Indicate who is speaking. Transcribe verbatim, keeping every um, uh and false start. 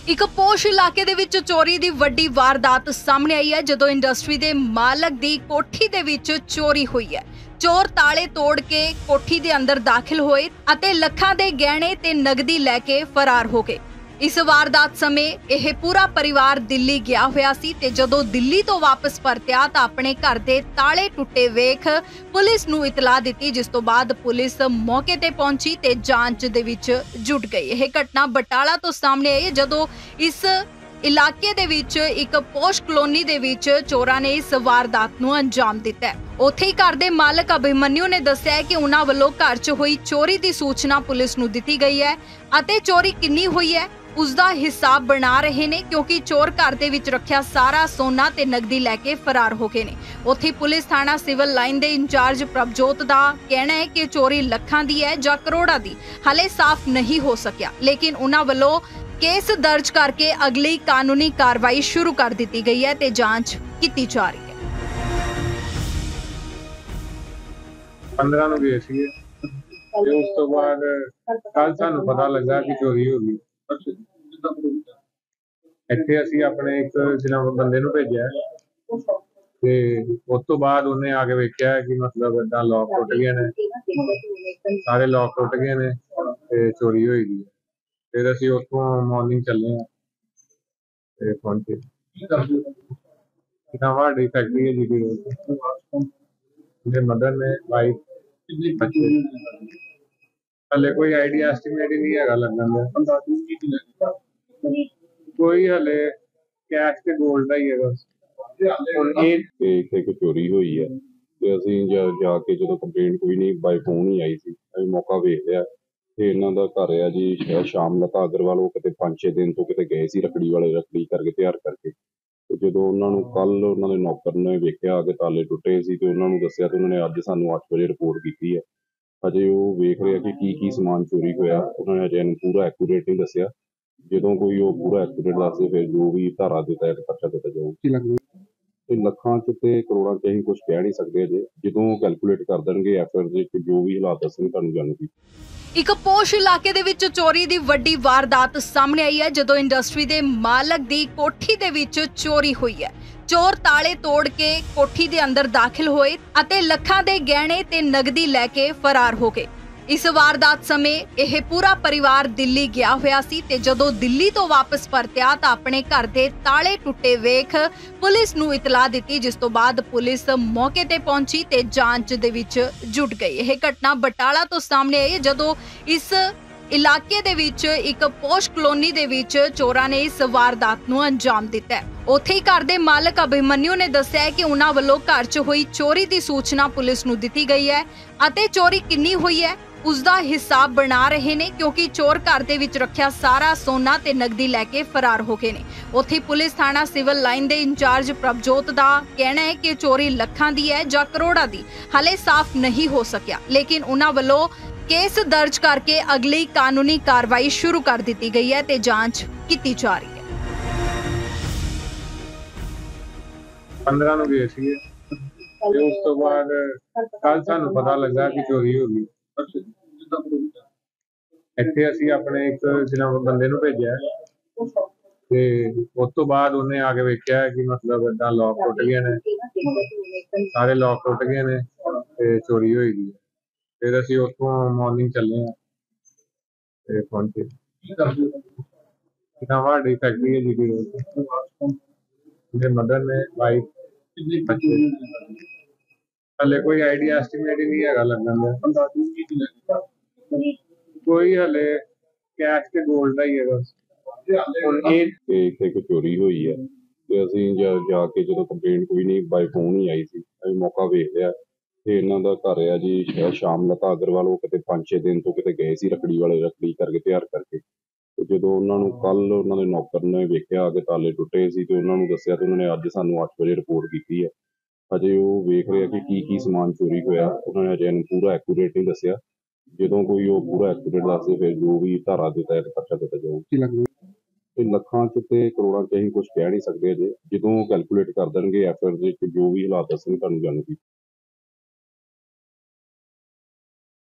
Speaker 1: ਇੱਕ ਪੋਸ਼ ਇਲਾਕੇ ਦੇ ਵਿੱਚ ਚੋਰੀ ਦੀ ਵੱਡੀ ਵਾਰਦਾਤ ਸਾਹਮਣੇ ਆਈ ਹੈ ਜਦੋਂ ਇੰਡਸਟਰੀ ਦੇ ਮਾਲਕ ਦੀ ਕੋਠੀ ਦੇ ਵਿੱਚ ਚੋਰੀ ਹੋਈ ਹੈ। ਚੋਰ ਤਾਲੇ ਤੋੜ ਕੇ ਕੋਠੀ ਦੇ ਅੰਦਰ ਦਾਖਲ ਹੋਏ ਅਤੇ ਲੱਖਾਂ ਦੇ ਗਹਿਣੇ ਤੇ ਨਗਦੀ ਲੈ ਕੇ ਫਰਾਰ ਹੋ ਗਏ। ਇਸ ਵਾਰਦਾਤ ਸਮੇਂ ਇਹ ਪੂਰਾ ਪਰਿਵਾਰ ਦਿੱਲੀ ਗਿਆ ਹੋਇਆ ਸੀ ਤੇ ਜਦੋਂ ਦਿੱਲੀ ਤੋਂ ਵਾਪਸ ਪਰਤਿਆ ਤਾਂ ਆਪਣੇ ਘਰ ਦੇ ਤਾਲੇ ਟੁੱਟੇ ਵੇਖ ਪੁਲਿਸ ਨੂੰ ਇਤਲਾਹ ਦਿੱਤੀ, ਜਿਸ ਤੋਂ ਬਾਅਦ ਪੁਲਿਸ ਮੌਕੇ ਤੇ ਪਹੁੰਚੀ ਤੇ ਜਾਂਚ ਦੇ ਵਿੱਚ ਜੁਟ ਗਈ। ਇਹ ਘਟਨਾ ਬਟਾਲਾ ਤੋਂ ਸਾਹਮਣੇ ਆਈ ਜਦੋਂ ਇਸ ਇਲਾਕੇ ਦੇ ਵਿੱਚ ਇੱਕ ਪੋਸ਼ ਕਲੋਨੀ ਦੇ ਵਿੱਚ ਚੋਰਾਂ ਨੇ ਇਸ ਵਾਰਦਾਤ ਨੂੰ ਅੰਜਾਮ ਦਿੱਤਾ ਹੈ। ਉੱਥੇ ਹੀ ਘਰ ਦੇ ਮਾਲਕ ਅਭਿਮਨਿਊ ਨੇ ਦੱਸਿਆ ਕਿ ਉਹਨਾਂ ਵੱਲੋਂ ਘਰ 'ਚ ਹੋਈ ਚੋਰੀ ਦੀ ਸੂਚਨਾ ਪੁਲਿਸ ਨੂੰ ਦਿੱਤੀ ਗਈ ਹੈ ਅਤੇ ਚੋਰੀ ਕਿੰਨੀ ਹੋਈ ਹੈ ਉਸ ਦਾ ਹਿਸਾਬ ਬਣਾ ਰਹੇ ਨੇ, ਕਿਉਂਕਿ ਚੋਰ ਘਰ ਦੇ ਵਿੱਚ ਰੱਖਿਆ ਸਾਰਾ ਸੋਨਾ ਤੇ ਨਗਦੀ ਲੈ ਕੇ ਫਰਾਰ ਹੋ ਗਏ ਨੇ। ਉੱਥੇ ਪੁਲਿਸ ਥਾਣਾ ਸਿਵਲ ਲਾਈਨ ਦੇ ਇੰਚਾਰਜ ਪ੍ਰਭਜੋਤ ਦਾ ਕਹਿਣਾ ਹੈ ਕਿ ਚੋਰੀ ਲੱਖਾਂ ਦੀ ਹੈ ਜਾਂ ਕਰੋੜਾਂ ਦੀ ਹਾਲੇ ਸਾਫ਼ ਨਹੀਂ ਹੋ ਸਕਿਆ, ਲੇਕਿਨ ਉਹਨਾਂ ਵੱਲੋਂ ਕੇਸ ਦਰਜ ਕਰਕੇ ਅਗਲੀ ਕਾਨੂੰਨੀ ਕਾਰਵਾਈ ਸ਼ੁਰੂ ਕਰ ਦਿੱਤੀ ਗਈ ਹੈ ਤੇ ਜਾਂਚ ਕੀਤੀ ਜਾ ਰਹੀ ਹੈ।
Speaker 2: पंद्रह ਨੂੰ ਗਏ ਸੀ ਤੇ ਉਸ ਤੋਂ ਬਾਅਦ ਕੱਲ ਸਾਨੂੰ ਪਤਾ ਲੱਗਾ ਕਿ ਚੋਰੀ ਹੋ ਗਈ। ਇੱਥੇ ਅਸੀਂ ਆਪਣੇ ਇੱਕ ਜਨਾਬ ਬੰਦੇ ਨੂੰ ਭੇਜਿਆ ਤੇ ਉਸ ਤੋਂ ਬਾਅਦ ਉਹਨੇ ਆ ਕੇ ਵੇਖਿਆ ਕਿ ਮਤਲਬ ਏਦਾਂ ਲੋਕ ਟੁੱਟ ਗਏ ਨੇ, ਸਾਰੇ ਲੋਕ ਟੁੱਟ ਗਏ ਨੇ ਤੇ ਚੋਰੀ ਹੋਈ ਗਈ। ਫਿਰ ਅਸੀਂ ਉੱਥੋਂ ਮਾਰਨਿੰਗ ਚੱਲੇ ਆ ਤੇ ਪਹੁੰਚੇ ਨਵਾਂਡੀ ਫੈਕਟਰੀ ਹੈ ਜੀ ਰੋਡ ਤੇ ਮਦਰ ਨੇ ਵਾਈਫ ਬੱਚੇ। ਹਲੇ ਕੋਈ ਆਈਡੀਆ ਐਸਟੀਮੇਟ ਹੀ ਨਹੀਂ ਹੈਗਾ ਲੱਗਣ ਦਾ, ਕੋਈ ਹਲੇ ਕੈਸ਼ ਤੇ ਗੋਲਡ ਦਾ ਹੀ ਹੈਗਾ।
Speaker 3: ਤੇ ਇੱਥੇ ਇੱਕ ਚੋਰੀ ਹੋਈ ਹੈ ਤੇ ਅਸੀਂ ਜਾ ਜਾ ਕੇ ਜਦੋਂ ਕੰਪਲੇਂਟ ਕੋਈ ਨਹੀਂ ਬਾਈ ਫੋਨ ਹੀ ਆਈ ਸੀ, ਅਸੀਂ ਮੌਕਾ ਵੇਖ ਲਿਆ ਤੇ ਇਹਨਾਂ ਦਾ ਘਰ ਆ ਜੀ ਸ਼ਾਮ ਲਤਾ ਅਗਰਵਾਲ। ਉਹ ਕਿਤੇ ਪੰਜ ਛੇ ਦਿਨ ਤੋਂ ਕਿਤੇ ਗਏ ਸੀ ਰੱਖੜੀ ਵਾਲੇ ਰੱਖੜੀ ਕਰਕੇ ਤਿਆਰ ਕਰਕੇ, ਤੇ ਜਦੋਂ ਉਹਨਾਂ ਨੂੰ ਕੱਲ ਉਹਨਾਂ ਦੇ ਨੌਕਰ ਨੇ ਵੇਖਿਆ ਕਿ ਤਾਲੇ ਟੁੱਟੇ ਸੀ ਤੇ ਉਹਨਾਂ ਨੂੰ ਦੱਸਿਆ ਤੇ ਉਹਨਾਂ ਨੇ ਅੱਜ ਸਾਨੂੰ ਅੱਠ ਵਜੇ ਰਿਪੋਰਟ ਕੀਤੀ ਹੈ। ਅਜੇ ਉਹ ਵੇਖ ਰਿਹਾ ਕਿ ਕੀ ਕੀ ਸਮਾਨ ਚੋਰੀ ਹੋਇਆ, ਉਹਨਾਂ ਨੇ ਅਜੇ ਪੂਰਾ ਐਕੂਰੇਟ ਨਹੀਂ ਦੱਸਿਆ। ਜਦੋਂ ਕੋਈ ਉਹ ਪੂਰਾ ਐਕੂਰੇਟ ਦੱਸੇ ਫਿਰ ਜੋ ਵੀ ਧਾਰਾ ਦੇ ਤਹਿਤ ਪਰਚਾ ਦਿੱਤਾ ਜਾਊਗਾ। ਤੇ ਲੱਖਾਂ ਚ ਤੇ ਕਰੋੜਾਂ ਚ ਅਸੀਂ ਕੁਝ ਕਹਿ ਨਹੀਂ ਸਕਦੇ ਅਜੇ, ਜਦੋਂ ਕੈਲਕੂਲੇਟ ਕਰ ਦੇਣਗੇ ਐਫਰ ਦੇ ਜੋ ਵੀ ਹਾਲਾਤ ਦੱਸਣਗੇ ਤੁਹਾਨੂੰ ਜਾਣੂਗੀ।
Speaker 1: ਇੱਕ ਪੋਸ਼ ਇਲਾਕੇ ਦੇ ਵਿੱਚ ਚੋਰੀ ਦੀ ਵੱਡੀ ਵਾਰਦਾਤ ਸਾਹਮਣੇ ਆਈ ਹੈ ਜਦੋਂ ਇੰਡਸਟਰੀ ਦੇ ਮਾਲਕ ਦੀ ਕੋਠੀ ਦੇ ਵਿੱਚ ਚੋਰੀ ਹੋਈ ਹੈ। ਚੋਰ ਤਾਲੇ ਤੋੜ ਕੇ ਕੋਠੀ ਦੇ ਅੰਦਰ ਦਾਖਲ ਹੋਏ ਅਤੇ ਲੱਖਾਂ ਦੇ ਗਹਿਣੇ ਤੇ ਨਗਦੀ ਲੈ ਕੇ ਫਰਾਰ ਹੋ ਗਏ। ਇਸ ਵਾਰਦਾਤ ਸਮੇਂ ਇਹ ਪੂਰਾ ਪਰਿਵਾਰ ਦਿੱਲੀ ਗਿਆ ਹੋਇਆ ਸੀ ਤੇ ਜਦੋਂ ਦਿੱਲੀ ਤੋਂ ਵਾਪਸ ਪਰਤਿਆ ਤਾਂ ਆਪਣੇ ਘਰ ਦੇ ਤਾਲੇ ਟੁੱਟੇ ਵੇਖ ਪੁਲਿਸ ਨੂੰ ਇਤਲਾਹ ਦਿੱਤੀ, ਜਿਸ ਤੋਂ ਬਾਅਦ ਪੁਲਿਸ ਮੌਕੇ ਤੇ ਪਹੁੰਚੀ ਤੇ ਜਾਂਚ ਦੇ ਵਿੱਚ ਜੁਟ ਗਈ। ਇਹ ਘਟਨਾ ਬਟਾਲਾ ਤੋਂ ਸਾਹਮਣੇ ਆਈ ਜਦੋਂ ਇਸ ਇਲਾਕੇ ਦੇ ਵਿੱਚ ਇੱਕ ਪੋਸ਼ ਕਲੋਨੀ ਦੇ ਵਿੱਚ ਚੋਰਾਂ ਨੇ ਇਸ ਵਾਰਦਾਤ ਨੂੰ ਅੰਜਾਮ ਦਿੱਤਾ ਹੈ। ਉੱਥੇ ਹੀ ਘਰ ਦੇ ਮਾਲਕ ਅਭਿਮਨਿਊ ਨੇ ਦੱਸਿਆ ਕਿ ਉਹਨਾਂ ਵੱਲੋਂ ਘਰ 'ਚ ਹੋਈ ਚੋਰੀ ਦੀ ਸੂਚਨਾ ਪੁਲਿਸ ਨੂੰ ਦਿੱਤੀ ਗਈ ਹੈ ਅਤੇ ਚੋਰੀ ਕਿੰਨੀ ਹੋਈ ਹੈ ਉਸ ਦਾ ਹਿਸਾਬ ਬਣਾ ਰਹੇ ਨੇ, ਕਿਉਂਕਿ ਚੋਰ ਘਰ ਦੇ ਵਿੱਚ ਰੱਖਿਆ ਸਾਰਾ ਸੋਨਾ ਤੇ ਨਗਦੀ ਲੈ ਕੇ ਫਰਾਰ ਹੋ ਗਏ ਨੇ। ਉੱਥੇ ਪੁਲਿਸ ਥਾਣਾ ਸਿਵਲ ਲਾਈਨ ਦੇ ਇੰਚਾਰਜ ਪ੍ਰਭਜੋਤ ਦਾ ਕਹਿਣਾ ਹੈ ਕਿ ਚੋਰੀ ਲੱਖਾਂ ਦੀ ਹੈ ਜਾਂ ਕਰੋੜਾਂ ਦੀ ਹਾਲੇ ਸਾਫ਼ ਨਹੀਂ ਹੋ ਸਕਿਆ, ਲੇਕਿਨ ਉਹਨਾਂ ਵੱਲੋਂ ਕੇਸ ਦਰਜ ਕਰਕੇ ਅਗਲੀ ਕਾਨੂੰਨੀ ਕਾਰਵਾਈ ਸ਼ੁਰੂ ਕਰ ਦਿੱਤੀ ਗਈ ਹੈ ਤੇ ਜਾਂਚ ਕੀਤੀ ਜਾ ਰਹੀ ਹੈ।
Speaker 2: ਪੰਦਰਾਂ ਨੂੰ ਗਏ ਸੀ ਤੇ ਉਸ ਤੋਂ ਬਾਅਦ ਕੱਲ ਸਾਨੂੰ ਪਤਾ ਲੱਗਾ ਕਿ ਚੋਰੀ ਹੋ ਗਈ। ਇੱਥੇ ਅਸੀਂ ਆਪਣੇ ਇੱਕ ਜਨਾਬ ਬੰਦੇ ਨੂੰ ਭੇਜਿਆ ਤੇ ਉਸ ਤੋਂ ਬਾਅਦ ਉਹਨੇ ਆ ਕੇ ਵੇਖਿਆ ਕਿ ਮਤਲਬ ਏਦਾਂ ਲੋਕ ਟੁੱਟ ਗਏ ਨੇ, ਸਾਰੇ ਲੋਕ ਟੁੱਟ ਗਏ ਨੇ ਤੇ ਚੋਰੀ ਹੋਈ ਗਈ। ਫਿਰ ਅਸੀਂ ਉੱਥੋਂ ਮਾਰਨਿੰਗ ਚੱਲੇ ਆ ਤੇ ਪਹੁੰਚੇ ਨਵਾਂਡੀ ਫੈਕਟਰੀ ਹੈ ਜੀ ਰੋਡ ਤੇ ਮਦਰ ਨੇ ਵਾਈਫ ਬੱਚੇ। ਹਲੇ ਕੋਈ ਆਈਡੀਆ ਐਸਟੀਮੇਟ ਹੀ ਨਹੀਂ ਹੈਗਾ ਲੱਗਣ ਦਾ, ਕੋਈ ਹਲੇ ਕੈਸ਼ ਤੇ ਗੋਲਡ ਦਾ ਹੀ ਹੈਗਾ।
Speaker 3: ਤੇ ਇੱਥੇ ਇੱਕ ਚੋਰੀ ਹੋਈ ਹੈ ਤੇ ਅਸੀਂ ਜਾ ਜਾ ਕੇ ਜਦੋਂ ਕੰਪਲੇਂਟ ਕੋਈ ਨਹੀਂ ਬਾਈ ਫੋਨ ਹੀ ਆਈ ਸੀ, ਅਸੀਂ ਮੌਕਾ ਵੇਖ ਲਿਆ ਤੇ ਇਹਨਾਂ ਦਾ ਘਰ ਆ ਜੀ ਸ਼ਾਮ ਲਤਾ ਅਗਰਵਾਲ। ਉਹ ਕਿਤੇ ਪੰਜ ਛੇ ਦਿਨ ਤੋਂ ਕਿਤੇ ਗਏ ਸੀ ਰੱਖੜੀ ਵਾਲੇ ਰੱਖੜੀ ਕਰਕੇ ਤਿਆਰ ਕਰਕੇ, ਤੇ ਜਦੋਂ ਉਹਨਾਂ ਨੂੰ ਕੱਲ ਉਹਨਾਂ ਦੇ ਨੌਕਰ ਨੇ ਵੇਖਿਆ ਕਿ ਤਾਲੇ ਟੁੱਟੇ ਸੀ ਤੇ ਉਹਨਾਂ ਨੂੰ ਦੱਸਿਆ ਤੇ ਉਹਨਾਂ ਨੇ ਅੱਜ ਸਾਨੂੰ ਅੱਠ ਵਜੇ ਰਿਪੋਰਟ ਕੀਤੀ ਹੈ। ਅਜੇ ਉਹ ਵੇਖ ਰਿਹਾ ਕਿ ਕੀ ਕੀ ਸਮਾਨ ਚੋਰੀ ਹੋਇਆ, ਉਹਨਾਂ ਨੇ ਅਜੇ ਪੂਰਾ ਐਕੂਰੇਟ ਨਹੀਂ ਦੱਸਿਆ। ਜਦੋਂ ਕੋਈ ਉਹ ਪੂਰਾ ਐਕੂਰੇਟ ਦੱਸੇ ਫਿਰ ਜੋ ਵੀ ਧਾਰਾ ਦੇ ਤਹਿਤ ਪਰਚਾ ਦਿੱਤਾ ਜਾਊਗਾ। ਤੇ ਲੱਖਾਂ ਚ ਤੇ ਕਰੋੜਾਂ ਚ ਅਸੀਂ ਕੁਝ ਕਹਿ ਨਹੀਂ ਸਕਦੇ ਅਜੇ, ਜਦੋਂ ਕੈਲਕੂਲੇਟ ਕਰ ਦੇਣਗੇ ਐਫਰ ਦੇ ਜੋ ਵੀ ਹਾਲਾਤ ਦੱਸਣਗੇ ਤੁਹਾਨੂੰ ਜਾਣੂਗੀ।